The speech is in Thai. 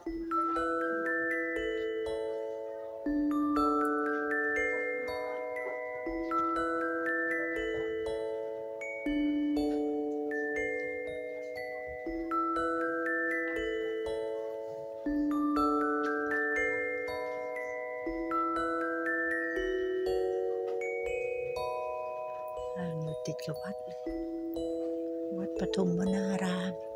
อยู่ติดกับวัดเลยวัดปฐุมวนาราม